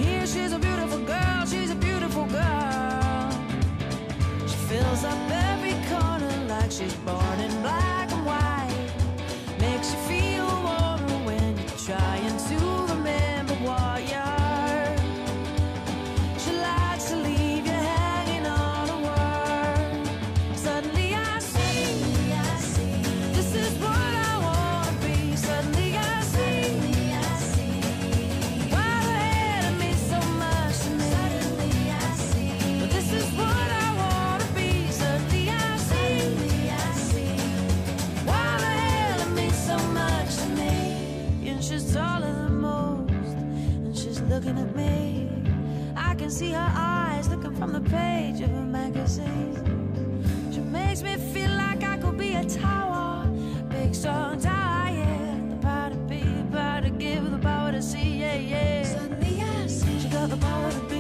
here she's a beautiful girl, she's a beautiful girl. She fills up every corner like she's born in black and white. Makes you feel warmer when you're trying to remember what you're. She likes to leave you hanging on a word. Suddenly I see, this is what I wanna be. Suddenly I see, why the hell it means so much to me. Suddenly I see, but this is what I wanna be. Suddenly I see, why the hell it means so much to me. And she's taller than most, and she's looking at me. I can see her eyes looking from the page of a magazine. She makes me feel like I could be a tower, big strong tower, yeah. The power to be, the power to give, the power to see, yeah, yeah. Suddenly I see she got the power to be.